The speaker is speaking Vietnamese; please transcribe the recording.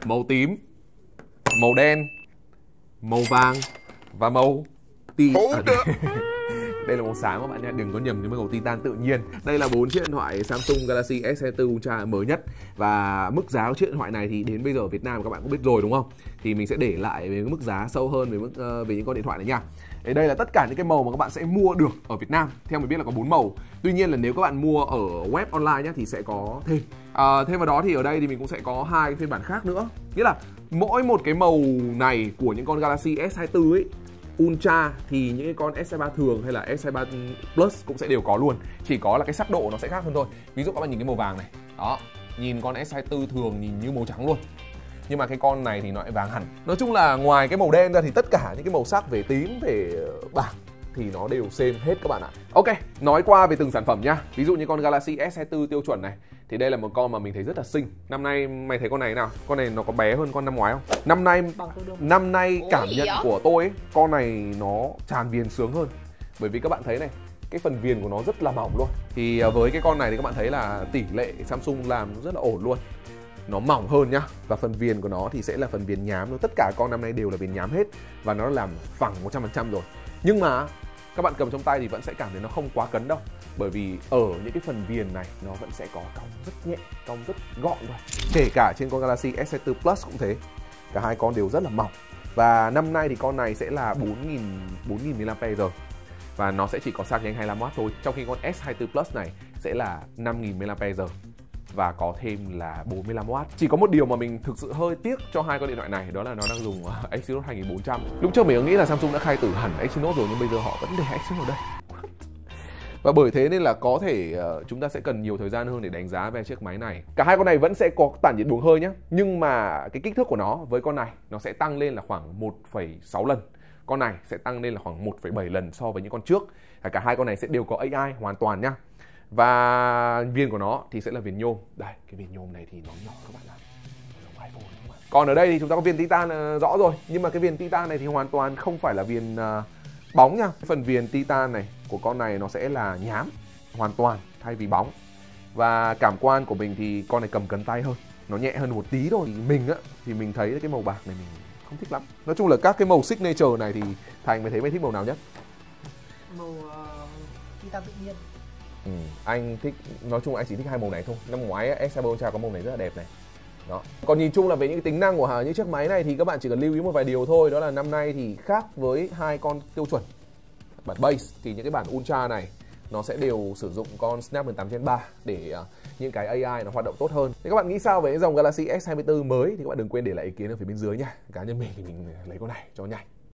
màu tím, màu đen, màu vàng và màu đây là màu sáng các bạn nhé, đừng có nhầm với màu titan tự nhiên. Đây là 4 chiếc điện thoại Samsung Galaxy S24 Ultra mới nhất. Và mức giá của chiếc điện thoại này thì đến bây giờ ở Việt Nam các bạn cũng biết rồi đúng không? Thì mình sẽ để lại về mức giá sâu hơn về những con điện thoại này nha. Đây là tất cả những cái màu mà các bạn sẽ mua được ở Việt Nam. Theo mình biết là có 4 màu. Tuy nhiên là nếu các bạn mua ở web online nhé thì sẽ có thêm. Thêm vào đó thì ở đây thì mình cũng sẽ có 2 cái phiên bản khác nữa. Nghĩa là mỗi một cái màu này của những con Galaxy S24 ấy Ultra thì những cái con S23 thường hay là S23 Plus cũng sẽ đều có luôn. Chỉ có là cái sắc độ nó sẽ khác hơn thôi. Ví dụ các bạn nhìn cái màu vàng này. Đó, nhìn con S24 thường nhìn như màu trắng luôn. Nhưng mà cái con này thì nó lại vàng hẳn. Nói chung là ngoài cái màu đen ra thì tất cả những cái màu sắc về tím, về bạc thì nó đều same hết các bạn ạ. Ok, nói qua về từng sản phẩm nhá. Ví dụ như con Galaxy S24 tiêu chuẩn này thì đây là một con mà mình thấy rất là xinh. Năm nay mày thấy con này nào? Con này nó có bé hơn con năm ngoái không? Năm nay cảm nhận của tôi ấy, con này nó tràn viền sướng hơn. Bởi vì các bạn thấy này, cái phần viền của nó rất là mỏng luôn. Thì với cái con này thì các bạn thấy là tỷ lệ Samsung làm rất là ổn luôn. Nó mỏng hơn nhá. Và phần viền của nó thì sẽ là phần viền nhám. Tất cả con năm nay đều là viền nhám hết. Và nó làm phẳng 100% rồi. Nhưng mà các bạn cầm trong tay thì vẫn sẽ cảm thấy nó không quá cấn đâu. Bởi vì ở những cái phần viền này nó vẫn sẽ có cong rất nhẹ, cong rất gọn thôi. Kể cả trên con Galaxy S24 Plus cũng thế. Cả hai con đều rất là mỏng. Và năm nay thì con này sẽ là 4000 mAh. Và nó sẽ chỉ có sạc nhanh 25W thôi. Trong khi con S24 Plus này sẽ là 5000 mAh. Và có thêm là 45W. Chỉ có một điều mà mình thực sự hơi tiếc cho hai con điện thoại này, đó là nó đang dùng Exynos 2400. Lúc trước mình nghĩ là Samsung đã khai tử hẳn Exynos rồi, nhưng bây giờ họ vẫn để Exynos ở đây. Và bởi thế nên là có thể chúng ta sẽ cần nhiều thời gian hơn để đánh giá về chiếc máy này. Cả hai con này vẫn sẽ có tản nhiệt buồng hơi nhé. Nhưng mà cái kích thước của nó với con này nó sẽ tăng lên là khoảng 1,6 lần. Con này sẽ tăng lên là khoảng 1,7 lần so với những con trước. Cả hai con này sẽ đều có AI hoàn toàn nhá. Và viền của nó thì sẽ là viền nhôm. Đây, cái viền nhôm này thì nó nhỏ các bạn ạ. Còn ở đây thì chúng ta có viền titan rõ rồi. Nhưng mà cái viền titan này thì hoàn toàn không phải là viền bóng nha. Cái phần viền titan này của con này nó sẽ là nhám hoàn toàn thay vì bóng. Và cảm quan của mình thì con này cầm cấn tay hơn, nó nhẹ hơn một tí thôi. Mình á thì mình thấy cái màu bạc này mình không thích lắm. Nói chung là các cái màu signature này thì Thành mày thấy mày thích màu nào nhất? Màu titan tự nhiên. Anh thích, nói chung là anh chỉ thích hai màu này thôi. Năm ngoái S23 Ultra có màu này rất là đẹp này. Đó. Còn nhìn chung là về những tính năng của những chiếc máy này thì các bạn chỉ cần lưu ý một vài điều thôi. Đó là năm nay thì khác với hai con tiêu chuẩn bản base thì những cái bản Ultra này nó sẽ đều sử dụng con Snapdragon 8 Gen 3 để những cái AI nó hoạt động tốt hơn. Thế các bạn nghĩ sao về cái dòng Galaxy S24 mới thì các bạn đừng quên để lại ý kiến ở phía bên dưới nha. Cá nhân mình thì mình lấy con này cho nhanh.